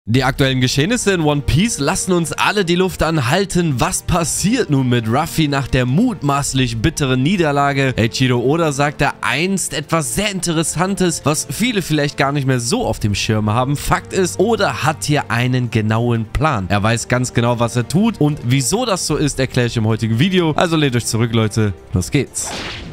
Die aktuellen Geschehnisse in One Piece lassen uns alle die Luft anhalten. Was passiert nun mit Ruffy nach der mutmaßlich bitteren Niederlage? Eiichiro Oda sagte einst etwas sehr Interessantes, was viele vielleicht gar nicht mehr so auf dem Schirm haben. Fakt ist, Oda hat hier einen genauen Plan. Er weiß ganz genau, was er tut, und wieso das so ist, erkläre ich im heutigen Video. Also lehnt euch zurück, Leute. Los geht's.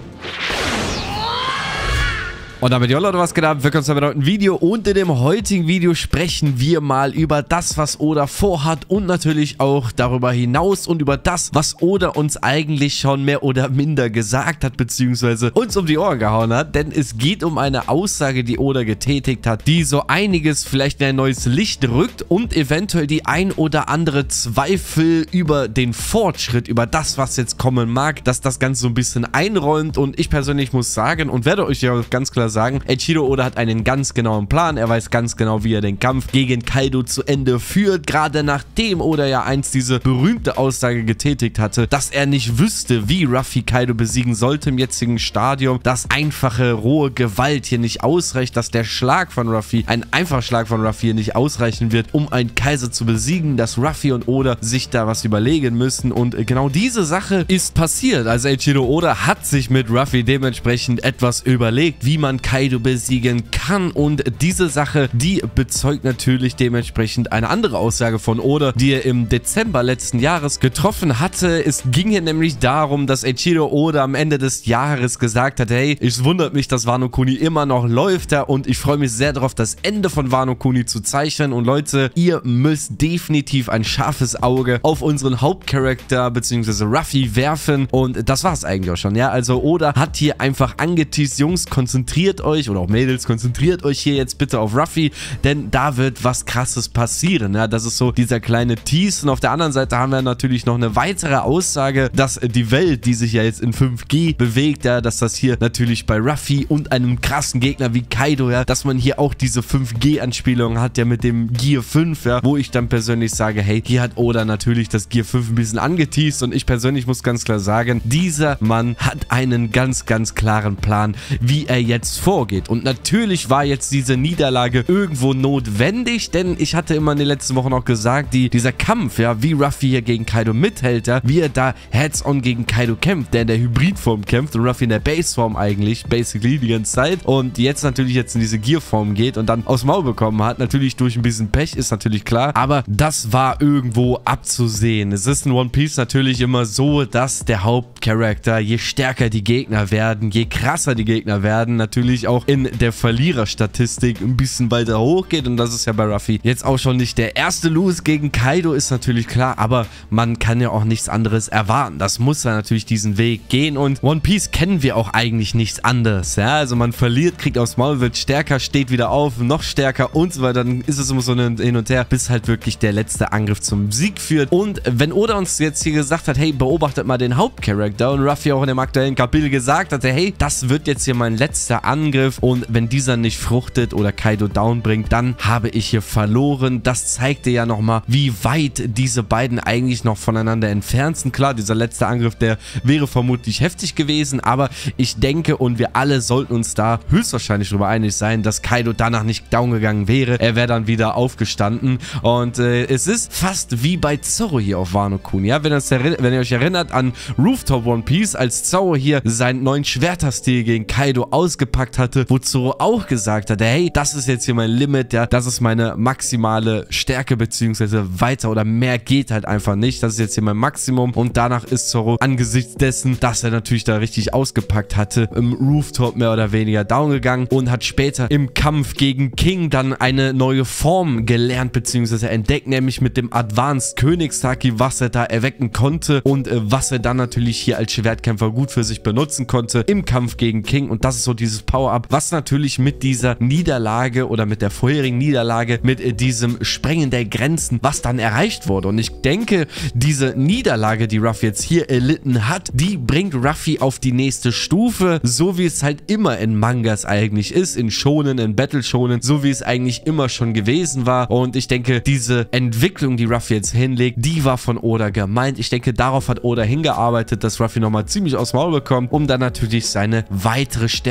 Und damit, ja Leute, was geht ab? Willkommen zu einem neuen Video, und in dem heutigen Video sprechen wir mal über das, was Oda vorhat, und natürlich auch darüber hinaus und über das, was Oda uns eigentlich schon mehr oder minder gesagt hat, beziehungsweise uns um die Ohren gehauen hat, denn es geht um eine Aussage, die Oda getätigt hat, die so einiges vielleicht in ein neues Licht rückt und eventuell die ein oder andere Zweifel über den Fortschritt, über das, was jetzt kommen mag, dass das Ganze so ein bisschen einräumt. Und ich persönlich muss sagen und werde euch ja ganz klar sagen, Eiichiro Oda hat einen ganz genauen Plan. Er weiß ganz genau, wie er den Kampf gegen Kaido zu Ende führt. Gerade nachdem Oda ja einst diese berühmte Aussage getätigt hatte, dass er nicht wüsste, wie Ruffy Kaido besiegen sollte im jetzigen Stadium, dass einfache, rohe Gewalt hier nicht ausreicht, dass der Schlag von Ruffy, ein einfacher Schlag von Ruffy hier nicht ausreichen wird, um einen Kaiser zu besiegen, dass Ruffy und Oda sich da was überlegen müssen. Und genau diese Sache ist passiert. Also Eiichiro Oda hat sich mit Ruffy dementsprechend etwas überlegt, wie man Kaido besiegen kann, und diese Sache, die bezeugt natürlich dementsprechend eine andere Aussage von Oda, die er im Dezember letzten Jahres getroffen hatte. Es ging hier nämlich darum, dass Eiichiro Oda am Ende des Jahres gesagt hat, hey, es wundert mich, dass Wano Kuni immer noch läuft, und ich freue mich sehr darauf, das Ende von Wano Kuni zu zeichnen. Und Leute, ihr müsst definitiv ein scharfes Auge auf unseren Hauptcharakter bzw. Ruffy werfen, und das war es eigentlich auch schon, ja. Also Oda hat hier einfach angeteased, Jungs, konzentriert euch, oder auch Mädels, konzentriert euch hier jetzt bitte auf Ruffy, denn da wird was Krasses passieren, ja. Das ist so dieser kleine Tease, und auf der anderen Seite haben wir natürlich noch eine weitere Aussage, dass die Welt, die sich ja jetzt in 5G bewegt, ja, dass das hier natürlich bei Ruffy und einem krassen Gegner wie Kaido, ja, dass man hier auch diese 5G-Anspielung hat, ja, mit dem Gear 5, ja, wo ich dann persönlich sage, hey, hier hat Oda natürlich das Gear 5 ein bisschen angeteased, und ich persönlich muss ganz klar sagen, dieser Mann hat einen ganz, ganz klaren Plan, wie er jetzt vorgeht. Und natürlich war jetzt diese Niederlage irgendwo notwendig, denn ich hatte immer in den letzten Wochen auch gesagt, dieser Kampf, ja, wie Ruffy hier gegen Kaido mithält, ja, wie er da Heads-on gegen Kaido kämpft, der in der Hybridform kämpft und Ruffy in der Baseform eigentlich, basically die ganze Zeit, und jetzt natürlich jetzt in diese Gearform geht und dann aufs Maul bekommen hat, natürlich durch ein bisschen Pech, ist natürlich klar, aber das war irgendwo abzusehen. Es ist in One Piece natürlich immer so, dass der Hauptcharakter, je stärker die Gegner werden, je krasser die Gegner werden, natürlich auch in der Verliererstatistik ein bisschen weiter hochgeht, und das ist ja bei Ruffy jetzt auch schon nicht der erste Lose gegen Kaido, ist natürlich klar, aber man kann ja auch nichts anderes erwarten. Das muss ja natürlich diesen Weg gehen, und One Piece kennen wir auch eigentlich nichts anderes, ja, also man verliert, kriegt aufs Maul, wird stärker, steht wieder auf, noch stärker und so weiter, dann ist es immer so ein Hin und Her, bis halt wirklich der letzte Angriff zum Sieg führt. Und wenn Oda uns jetzt hier gesagt hat, hey, beobachtet mal den Hauptcharakter, und Ruffy auch in dem aktuellen Kapitel gesagt hatte, hey, das wird jetzt hier mein letzter Angriff, und wenn dieser nicht fruchtet oder Kaido down bringt, dann habe ich hier verloren. Das zeigte ja nochmal, wie weit diese beiden eigentlich noch voneinander entfernt sind. Klar, dieser letzte Angriff, der wäre vermutlich heftig gewesen, aber ich denke, und wir alle sollten uns da höchstwahrscheinlich darüber einig sein, dass Kaido danach nicht down gegangen wäre. Er wäre dann wieder aufgestanden, und es ist fast wie bei Zoro hier auf Wano Kuni, ja, wenn ihr euch erinnert an Rooftop One Piece, als Zoro hier seinen neuen Schwerterstil gegen Kaido ausgepackt hatte, wo Zoro auch gesagt hat, hey, das ist jetzt hier mein Limit, ja, das ist meine maximale Stärke, beziehungsweise weiter oder mehr geht halt einfach nicht, das ist jetzt hier mein Maximum, und danach ist Zoro angesichts dessen, dass er natürlich da richtig ausgepackt hatte, im Rooftop mehr oder weniger down gegangen und hat später im Kampf gegen King dann eine neue Form gelernt, beziehungsweise entdeckt, nämlich mit dem Advanced Königshaki, was er da erwecken konnte und was er dann natürlich hier als Schwertkämpfer gut für sich benutzen konnte im Kampf gegen King, und das ist so dieses Power-Up, was natürlich mit dieser Niederlage oder mit der vorherigen Niederlage, mit diesem Sprengen der Grenzen, was dann erreicht wurde. Und ich denke, diese Niederlage, die Ruffy jetzt hier erlitten hat, die bringt Ruffy auf die nächste Stufe, so wie es halt immer in Mangas eigentlich ist, in Shonen, in Battle Shonen, so wie es eigentlich immer schon gewesen war. Und ich denke, diese Entwicklung, die Ruffy jetzt hinlegt, die war von Oda gemeint. Ich denke, darauf hat Oda hingearbeitet, dass Ruffy nochmal ziemlich aufs Maul bekommt, um dann natürlich seine weitere Stärke, die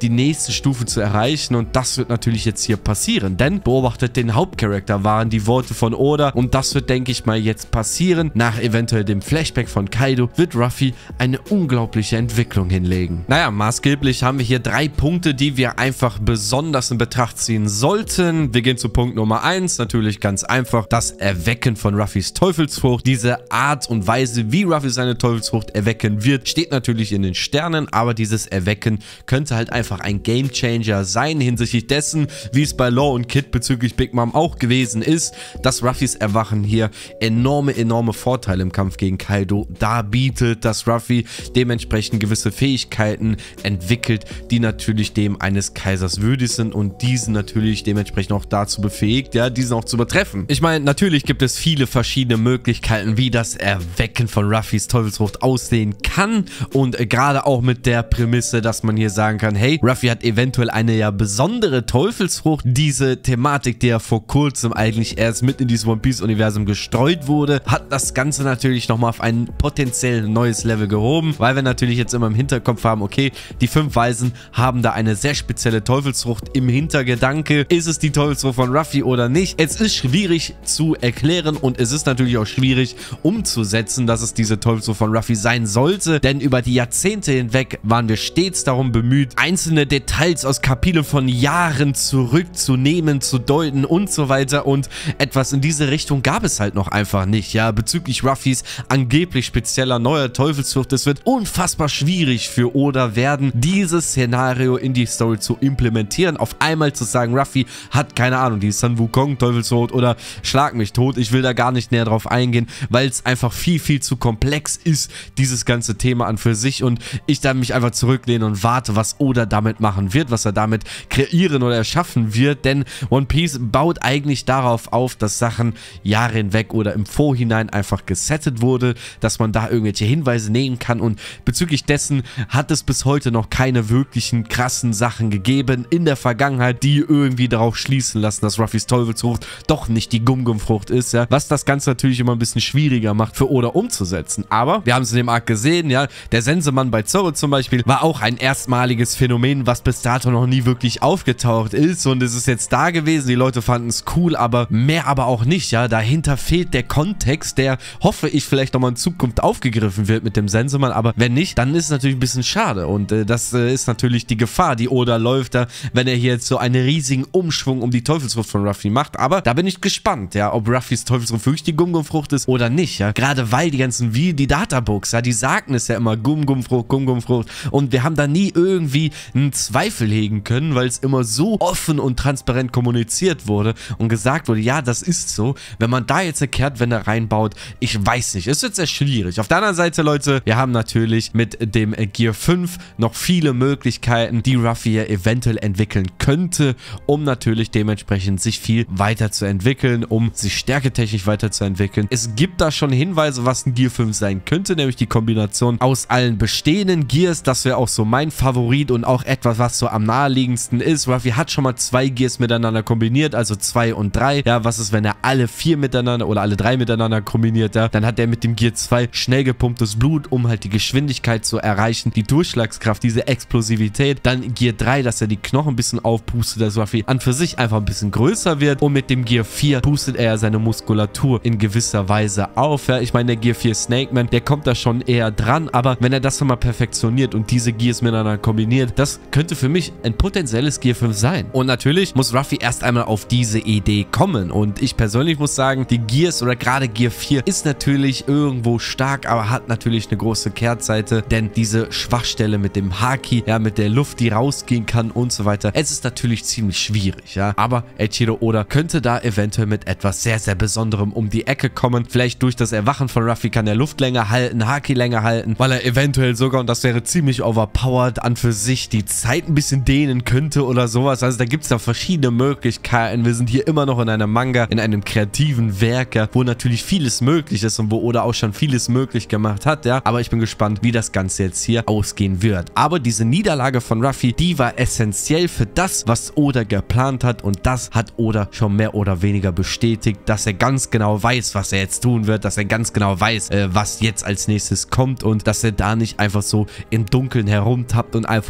die nächste Stufe zu erreichen und das wird natürlich jetzt hier passieren, denn beobachtet den Hauptcharakter waren die Worte von Oda und das wird, denke ich mal, jetzt passieren. Nach eventuell dem Flashback von Kaido wird Ruffy eine unglaubliche Entwicklung hinlegen. Naja, maßgeblich haben wir hier 3 Punkte, die wir einfach besonders in Betracht ziehen sollten. Wir gehen zu Punkt Nummer 1, natürlich ganz einfach, das Erwecken von Ruffys Teufelsfrucht. Diese Art und Weise, wie Ruffy seine Teufelsfrucht erwecken wird, steht natürlich in den Sternen, aber dieses Erwecken könnte halt einfach ein Gamechanger sein hinsichtlich dessen, wie es bei Law und Kid bezüglich Big Mom auch gewesen ist, dass Ruffys Erwachen hier enorme Vorteile im Kampf gegen Kaido darbietet, dass Ruffy dementsprechend gewisse Fähigkeiten entwickelt, die natürlich dem eines Kaisers würdig sind und diesen natürlich dementsprechend auch dazu befähigt, ja, diesen auch zu übertreffen. Ich meine, natürlich gibt es viele verschiedene Möglichkeiten, wie das Erwecken von Ruffys Teufelsfrucht aussehen kann und gerade auch mit der Prämisse, dass man hier sagen kann, hey, Ruffy hat eventuell eine ja besondere Teufelsfrucht. Diese Thematik, die ja vor kurzem eigentlich erst mit in dieses One Piece Universum gestreut wurde, hat das Ganze natürlich nochmal auf ein potenziell neues Level gehoben, weil wir natürlich jetzt immer im Hinterkopf haben, okay, die 5 Weisen haben da eine sehr spezielle Teufelsfrucht im Hintergedanke. Ist es die Teufelsfrucht von Ruffy oder nicht? Es ist schwierig zu erklären und es ist natürlich auch schwierig umzusetzen, dass es diese Teufelsfrucht von Ruffy sein sollte, denn über die Jahrzehnte hinweg waren wir stets darum bemüht, einzelne Details aus Kapiteln von Jahren zurückzunehmen, zu deuten und so weiter und etwas in diese Richtung gab es halt noch einfach nicht, ja, bezüglich Ruffys angeblich spezieller neuer Teufelsfrucht. Es wird unfassbar schwierig für Oda werden, dieses Szenario in die Story zu implementieren. Auf einmal zu sagen, Ruffy hat, keine Ahnung, die Sun Wukong Teufelsfrucht oder schlag mich tot. Ich will da gar nicht näher drauf eingehen, weil es einfach viel zu komplex ist, dieses ganze Thema an für sich und ich da mich einfach zurücklehne und warte, was Oda damit machen wird, was er damit kreieren oder erschaffen wird, denn One Piece baut eigentlich darauf auf, dass Sachen Jahre hinweg oder im Vorhinein einfach gesettet wurde, dass man da irgendwelche Hinweise nehmen kann und bezüglich dessen hat es bis heute noch keine wirklichen krassen Sachen gegeben in der Vergangenheit, die irgendwie darauf schließen lassen, dass Ruffys Teufelsfrucht doch nicht die Gum-Gum-Frucht ist, ja, was das Ganze natürlich immer ein bisschen schwieriger macht für Oda umzusetzen, aber wir haben es in dem Arc gesehen, ja, der Sensemann bei Zoro zum Beispiel war auch ein erstmaliges Phänomen, was bis dato noch nie wirklich aufgetaucht ist und es ist jetzt da gewesen, die Leute fanden es cool, aber mehr aber auch nicht, ja, dahinter fehlt der Kontext, der, hoffe ich, vielleicht nochmal in Zukunft aufgegriffen wird mit dem Sensemann, aber wenn nicht, dann ist es natürlich ein bisschen schade und das ist natürlich die Gefahr, die Oda läuft da, wenn er hier jetzt so einen riesigen Umschwung um die Teufelsfrucht von Ruffy macht, aber da bin ich gespannt, ja, ob Ruffys Teufelsfrucht wirklich die Gum-Gum-Frucht ist oder nicht, ja, gerade weil die ganzen, wie die Databooks, ja, die sagten es ja immer, Gum-Gum-Frucht und wir haben da nie irgendwie einen Zweifel hegen können, weil es immer so offen und transparent kommuniziert wurde und gesagt wurde, ja, das ist so, wenn man da jetzt eine Kehrtwende reinbaut, ich weiß nicht, es wird sehr schwierig. Auf der anderen Seite, Leute, wir haben natürlich mit dem Gear 5 noch viele Möglichkeiten, die Ruffy ja eventuell entwickeln könnte, um natürlich dementsprechend sich viel weiterzuentwickeln, um sich stärketechnisch weiterzuentwickeln. Es gibt da schon Hinweise, was ein Gear 5 sein könnte, nämlich die Kombination aus allen bestehenden Gears, das wäre auch so mein Favorit und auch etwas, was so am naheliegendsten ist. Ruffy hat schon mal 2 Gears miteinander kombiniert, also 2 und 3. Ja, was ist, wenn er alle 4 miteinander oder alle 3 miteinander kombiniert, ja? Dann hat er mit dem Gear 2 schnell gepumptes Blut, um halt die Geschwindigkeit zu erreichen, die Durchschlagskraft, diese Explosivität. Dann Gear 3, dass er die Knochen ein bisschen aufpustet, dass Ruffy an für sich einfach ein bisschen größer wird und mit dem Gear 4 pustet er seine Muskulatur in gewisser Weise auf, ja? Ich meine, der Gear 4 Snake Man, der kommt da schon eher dran, aber wenn er das nochmal perfektioniert und diese Gears miteinander kombiniert, das könnte für mich ein potenzielles Gear 5 sein. Und natürlich muss Ruffy erst einmal auf diese Idee kommen und ich persönlich muss sagen, die Gears oder gerade Gear 4 ist natürlich irgendwo stark, aber hat natürlich eine große Kehrtseite, denn diese Schwachstelle mit dem Haki, ja, mit der Luft, die rausgehen kann und so weiter, es ist natürlich ziemlich schwierig, ja, aber Eiichiro Oda könnte da eventuell mit etwas sehr Besonderem um die Ecke kommen, vielleicht durch das Erwachen von Ruffy kann er Luft länger halten, Haki länger halten, weil er eventuell sogar, und das wäre ziemlich overpowered, an für sich die Zeit ein bisschen dehnen könnte oder sowas, also da gibt es da verschiedene Möglichkeiten, wir sind hier immer noch in einem Manga, in einem kreativen Werk, ja, wo natürlich vieles möglich ist und wo Oda auch schon vieles möglich gemacht hat, ja, aber ich bin gespannt, wie das Ganze jetzt hier ausgehen wird. Aber diese Niederlage von Ruffy, die war essentiell für das, was Oda geplant hat und das hat Oda schon mehr oder weniger bestätigt, dass er ganz genau weiß, was er jetzt tun wird, dass er ganz genau weiß, was jetzt als nächstes kommt und dass er da nicht einfach so im Dunkeln herumtappt und einfach mal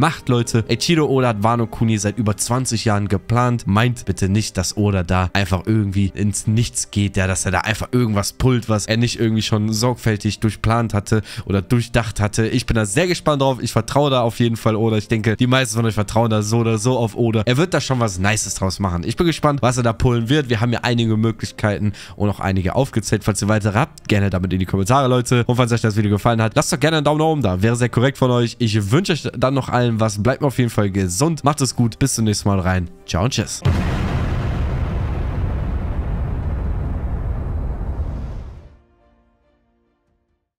macht, Leute. Eiichiro Oda hat Wano Kuni seit über 20 Jahren geplant. Meint bitte nicht, dass Oda da einfach irgendwie ins Nichts geht, ja, dass er da einfach irgendwas pullt, was er nicht irgendwie schon sorgfältig durchplant hatte oder durchdacht hatte. Ich bin da sehr gespannt drauf. Ich vertraue da auf jeden Fall Oda. Ich denke, die meisten von euch vertrauen da so oder so auf Oda. Er wird da schon was Nices draus machen. Ich bin gespannt, was er da pullen wird. Wir haben ja einige Möglichkeiten und auch einige aufgezählt. Falls ihr weitere habt, gerne damit in die Kommentare, Leute. Und falls euch das Video gefallen hat, lasst doch gerne einen Daumen nach oben da. Wäre sehr korrekt von euch. Ich wünsche euch dann noch allen was. Bleibt mir auf jeden Fall gesund. Macht es gut. Bis zum nächsten Mal rein. Ciao und tschüss.